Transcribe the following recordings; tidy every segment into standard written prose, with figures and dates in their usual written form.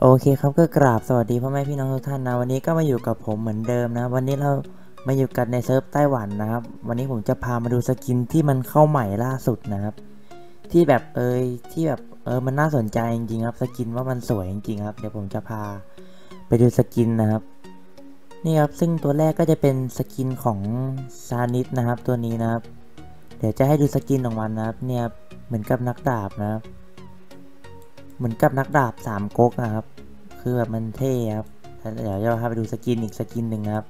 โอเคครับก็กราบสวัสดีพ่อแม่พี่น้องทุกท่านนะวันนี้ก็มาอยู่กับผมเหมือนเดิมนะวันนี้เรามาอยู่กันในเซิร์ฟไต้หวันนะครับวันนี้ผมจะพามาดูสกินที่มันเข้าใหม่ล่าสุดนะครับที่แบบมันน่าสนใจจริงๆครับสกินว่ามันสวยจริงๆครับเดี๋ยวผมจะพาไปดูสกินนะครับนี่ครับซึ่งตัวแรกก็จะเป็นสกินของซานิสนะครับตัวนี้นะครับเดี๋ยวจะให้ดูสกินของมันนะครับเนี่ยเหมือนกับนักดาบนะครับเหมือนกับนักดาบสามก๊กนะครับคือแบบมันเท่ครับเดี๋ยวจะพาไปดูสกินอีกสกินหนึ่งครับ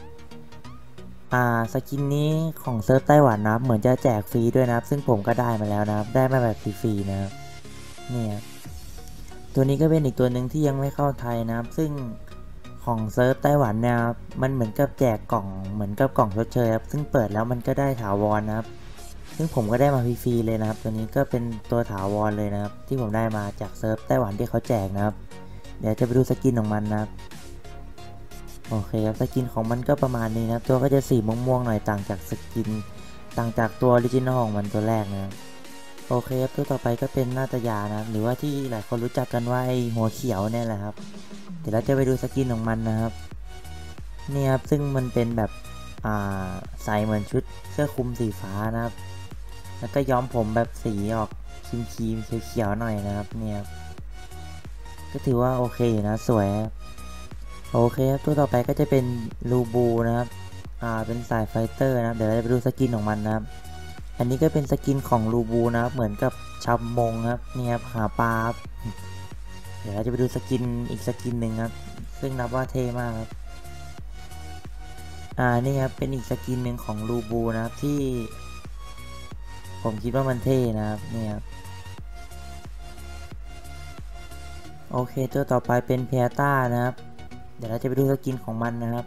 สกินนี้ของเซิร์ฟไต้หวันนะครับเหมือนจะแจกฟรีด้วยนะครับซึ่งผมก็ได้มาแล้วนะครับได้มาแบบฟรีๆนะครับเนี่ยตัวนี้ก็เป็นอีกตัวหนึ่งที่ยังไม่เข้าไทยนะครับซึ่งของเซิร์ฟไต้หวันเนี่ยมันเหมือนกับแจกกล่องเหมือนกับกล่องชดเชยครับซึ่งเปิดแล้วมันก็ได้ถาวรนะครับซึ่งผมก็ได้มาฟรีๆเลยนะครับตัวนี้ก็เป็นตัวถาวรเลยนะครับที่ผมได้มาจากเซิร์ฟไต้หวันที่เขาแจกนะครับเดี๋ยวจะไปดูสกินของมันนะครับโอเคครับสกินของมันก็ประมาณนี้นะตัวก็จะสีม่วงๆหน่อยต่างจากสกินต่างจากตัวออริจินอลของมันตัวแรกนะโอเคครับตัวต่อไปก็เป็นนาตยานะหรือว่าที่หลายคนรู้จักกันว่าไอหัวเขียวเนี่ยแหละครับเดี๋ยวเราจะไปดูสกินของมันนะครับนี่ครับซึ่งมันเป็นแบบใส่เหมือนชุดเสื้อคลุมสีฟ้านะครับแล้วก็ย้อมผมแบบสีออกครีมๆเขียวๆหน่อยนะครับเนี่ยก็ถือว่าโอเคอยู่นะสวย โอเคครับตัวต่อไปก็จะเป็นลูบูนะครับเป็นสายไฟเตอร์นะครับเดี๋ยวเราจะไปดูสกินของมันนะครับอันนี้ก็เป็นสกินของลูบูนะครับเหมือนกับชาวมงครับนี่ครับหาปลาครับเดี๋ยวเราจะไปดูสกินอีกสกินหนึ่งครับซึ่งนับว่าเท่มากครับนี่ครับเป็นอีกสกินหนึ่งของลูบูนะครับที่ผมคิดว่ามันเท่นะครับนี่ครับโอเคตัวต่อไปเป็นเพต้านะครับเดี๋ยวเราจะไปดูสกินของมันนะครับ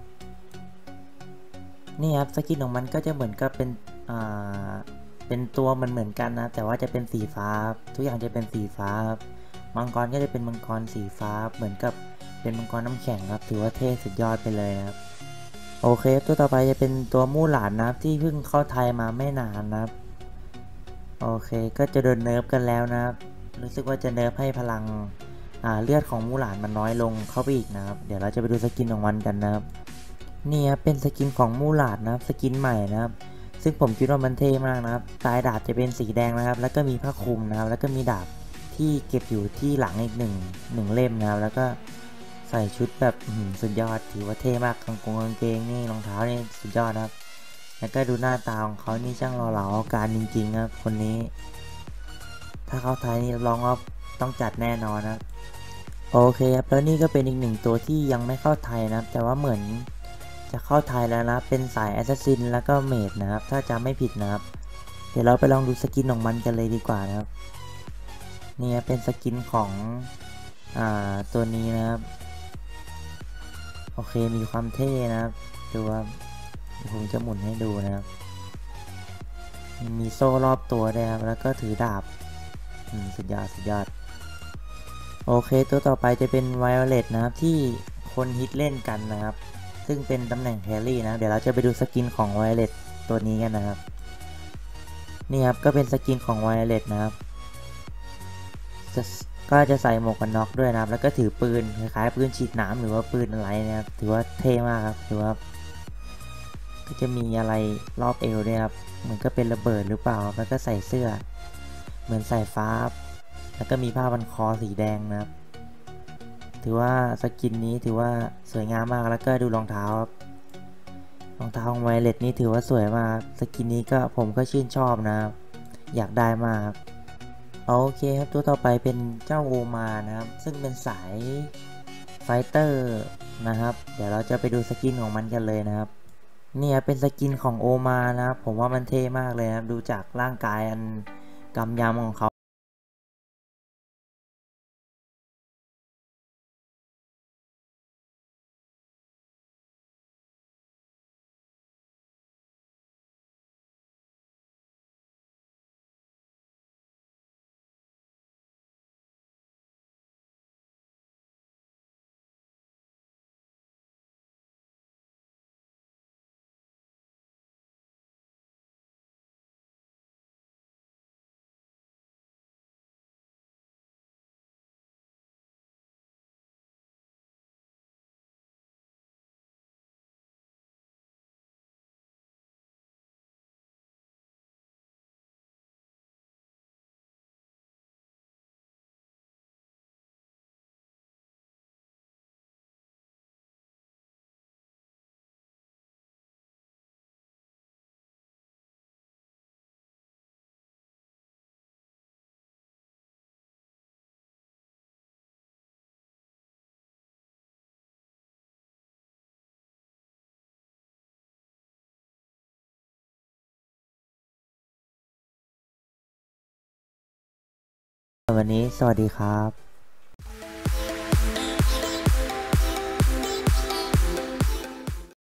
นี่ครับสกินของมันก็จะเหมือนกับเป็นอ่าเป็นตัวมันเหมือนกันนะแต่ว่าจะเป็นสีฟ้าทุกอย่างจะเป็นสีฟ้าครับมังกรก็จะเป็นมังกรสีฟ้าเหมือนกับเป็นมังกรน้ำแข็งครับถือว่าเท่สุดยอดไปเลยนะครับโอเคตัวต่อไปจะเป็นตัวมู่หลานนะครับที่เพิ่งเข้าไทยมาไม่นานนะครับโอเคก็จะโดนเนิร์ฟกันแล้วนะครับรู้สึกว่าจะเนิร์ฟให้พลังเลือดของมู่หลานมันน้อยลงเข้าไปอีกนะครับเดี๋ยวเราจะไปดูสกินของมันกันนะครับ นี่ครับเป็นสกินของมูหลาดนะครับสกินใหม่นะครับซึ่งผมคิดว่ามันเท่มากนะครับปลายดาบจะเป็นสีแดงนะครับแล้วก็มีผ้าคลุมนะครับแล้วก็มีดาบที่เก็บอยู่ที่หลังอีกหนึ่งเล่มนะครับแล้วก็ใส่ชุดแบบสุดยอดถือว่าเท่มากกางเกงนี่รองเท้านี่สุดยอดนะครับแล้วก็ดูหน้าตาของเขานี่ช่างหล่อเหลาเอาการจริงๆครับคนนี้ถ้าเขาไทยนี่รับรองว่าต้องจัดแน่นอนนะโอเคครับแล้วนี่ก็เป็นอีกหนึ่งตัวที่ยังไม่เข้าไทยนะครับแต่ว่าเหมือน จะเข้าไทยแล้วนะเป็นสายแอสซัสซินแล้วก็เมจนะครับถ้าจำไม่ผิดนะครับเดี๋ยวเราไปลองดูสกินของมันกันเลยดีกว่านะครับนี่เป็นสกินของตัวนี้นะครับโอเคมีความเท่นะครับดูว่าผมจะหมุนให้ดูนะครับมีโซ่รอบตัวด้วยครับแล้วก็ถือดาบสุดยอดสุดยอดโอเคตัวต่อไปจะเป็นไวโอเลตนะครับที่คนฮิตเล่นกันนะครับซึ่งเป็นตำแหน่งแครี่นะเดี๋ยวเราจะไปดูสกินของไวโอเลตตัวนี้กันนะครับ นี่ครับก็เป็นสกินของไวเลสนะครับก็จะใส่หมวกกันน็อกด้วยนะครับแล้วก็ถือปืนคล้ายๆปืนฉีดน้ำหรือว่าปืนอะไรนะครับถือว่าเท่มากครับถือว่าก็จะมีอะไรรอบเอวด้วยครับเหมือนก็เป็นระเบิดหรือเปล่าแล้วก็ใส่เสื้อเหมือนใส่ฟ้าแล้วก็มีผ้าพันคอสีแดงนะครับถือว่าสกินนี้ถือว่าสวยงามมากแล้วก็ดูรองเท้าครับรองเท้าของไวเลสนี่ถือว่าสวยมากสกินนี้ก็ผมก็ชื่นชอบนะครับอยากได้มากโอเคครับตัวต่อไปเป็นเจ้าโอมานะครับซึ่งเป็นสายไฟเตอร์นะครับเดี๋ยวเราจะไปดูสกินของมันกันเลยนะครับเนี่ยเป็นสกินของโอมานะครับผมว่ามันเท่มากเลยนะครับดูจากร่างกายอันกำยำของเขาวันนี้สวัสดีครับ